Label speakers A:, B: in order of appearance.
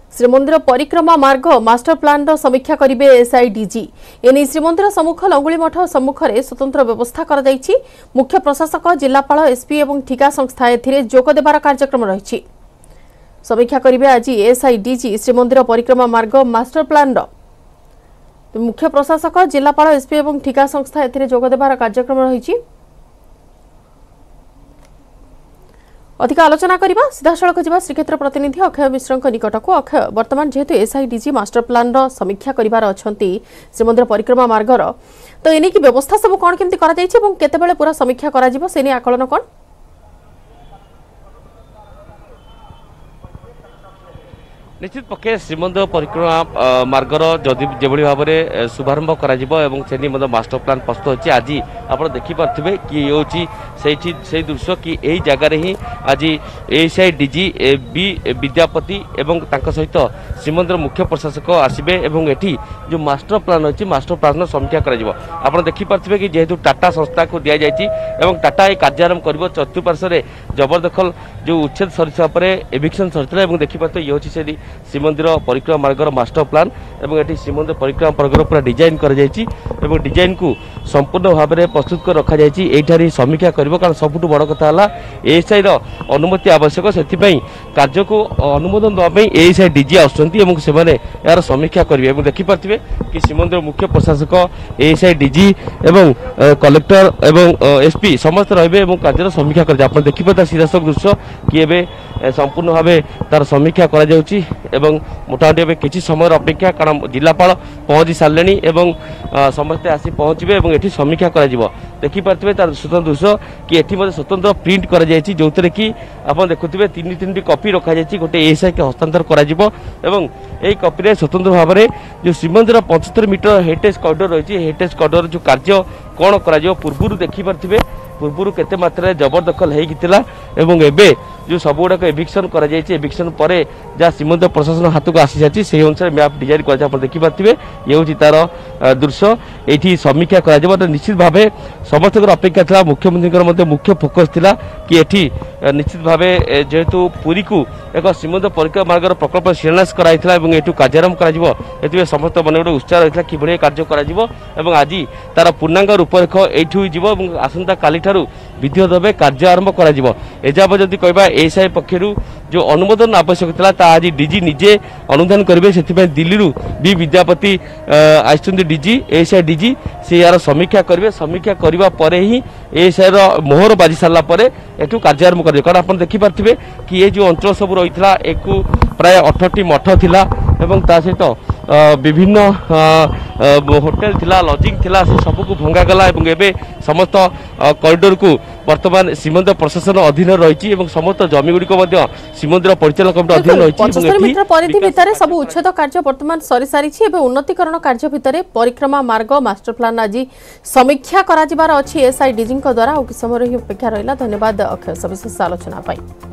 A: श्रीमंदिर परिक्रमा मार्ग master plan समीक्षा करेंगे एसआईडीजी। एने श्रीमंदिर सम्मुख लंगुली मठ सम्मुखें स्वतंत्र व्यवस्था कर मुख्य प्रशासक जिलापाल एसपी और ठिका संस्था जोग देवार कार्यक्रम रही। समीक्षा करेंगे आज एसआईडीजी श्रीमंदिर परिक्रमा मार्ग मास्टर प्लान मुख्य प्रशासक जिलापाल एसपी और ठिका संस्था जोग देवार कार्यक्रम रही। अधिक आलोचना करबा सीधा सड़क जीवा श्रीक्षेत्र प्रतिनिधि अक्षय मिश्र निकट को। अक्षय, वर्तमान जेहेतु एसआईडीजी मास्टर प्लान समीक्षा करिवार अछंती श्रीमंदिर परिक्रमा मार्गर, तो एने की व्यवस्था सब कौन केमती करा जायछि एवं केतेबेले पूरा समीक्षा करा जिवो सेनी आकलन कौन?
B: निश्चित पक्षे श्रीमंदिर परिक्रमा मार्गर जदि जेभली भाव में शुभारंभ कर मास्टर प्लान प्रस्तुत होती आज आप देखिपे कि ये हूँ से दृश्य कि यही जगार ही आज एसआईडीजी बी विद्यापति एवं सहित श्रीमंदिर मुख्य प्रशासक आसबे एवं एठी जो मास्टर प्लान अच्छी मास्टर प्लान समीक्षा कर देखिपे कि जेहेतु टाटा संस्था को दि जाएगी टाटा ये कार्यारंभ कर चतुर्पार्श्व जबरदखल जो उच्छेद सर एविक्शन सरता देखिपे ये हूँ श्रीमंदिर परिक्रमा मार्गर मास्टर प्लान एवं एटी श्रीमंदिर परिक्रमा मार्गर पूरा डिजाइन कर डिजाइन को संपूर्ण भाव में प्रस्तुत कर रखा जाठी समीक्षा कर कारण सबुठ बड़ कथा है एएसआई अनुमति आवश्यक से कार्य को अनुमोदन देवाई एएसआईडीजी आसुँच यार समीक्षा करेंगे। देखिपे कि श्रीमंदिर मुख्य प्रशासक एएसआईडीजी एवं कलेक्टर एवं एसपी समस्त रे कार्य समीक्षा कर देखिए सीधासख दृश्य कि एवं संपूर्ण भाव तार समीक्षा कर मोटामोटी किसी समय अपेक्षा कारण जिलापाल पहुँची सारे एवं समस्ते आसी पहुँचे और ये समीक्षा कर देखिपे तार स्वतंत्र दृश्य कि ये स्वतंत्र प्रिंट कर जो कि आप देखुए तीन कॉपी रखा गोटे एएसआई के हस्तांतर कर कॉपी स्वतंत्र भाव में जो श्रीमंदिर 75 मीटर हेरिटेज कॉरिडोर रही हेरिटेज कॉरिडोर जो कार्य कौन कर पूर्व देखिपे पूर्व केते मात्रा जबरदखल होता एवं एबे जो सब गुड़ाक एविक्शन कर एविक्शन पर जहाँ श्रीमंदिर प्रशासन हाथ को आसी सारी से अनुसार मैप डिजाइन कर देखिपे ये हूँ तार दृश्य ये समीक्षा कर निश्चित भाव समस्त अपेक्षा था मुख्यमंत्री मुख्य फोकस था कि ये निश्चित भाव जेहेतु पुरी को एक श्रीमंदिर परिक्रमा मार्गर प्रकल्प शिलान्यास कराइला एठू कार्यारंभ कर समस्त मन गोटे उत्साह रही कि कार्य कर आज तार पूर्णांग रूपरेख यू आसंता काली विधि भाव कार्य आरंभ कर जदि कहवा एएसआई पक्षर जो अनुमोदन आवश्यक था आज डीजी निजे अनुधान करेंगे से दिल्ली बी विद्यापति आसुँच डीजी एएसआईडीजी से यार समीक्षा करेंगे समीक्षा करने पर ही एएसआई मोहर बाजी सारापर एठू कार्यारंभ करेंगे कारण आप देखिपे कि ये जो अंचल सब रही एक प्राय 18टी मठ थिला एवं ता सहित विभिन्न होटेल थिला लजिंग थिला से सबको भंगागला एवं एबे समस्त कॉरिडोर को वर्तमान श्रीमंदिर प्रशासन अधीन रही समस्त जमी गुड़िक श्रीमंदिर परिचालन कमिटी अधीन रही
A: 75 मीटर परिधि भितर सब उच्छेद कार्य वर्तमान सरी सारी उन्नतीकरण कार्य भितर परिक्रमा मार्ग मास्टर प्लान आज समीक्षा करा जिबार अछि एसआईडीजी द्वारा। समय अपेक्षा रहा। धन्यवाद अक्षय सविशेष आलोचना पाई।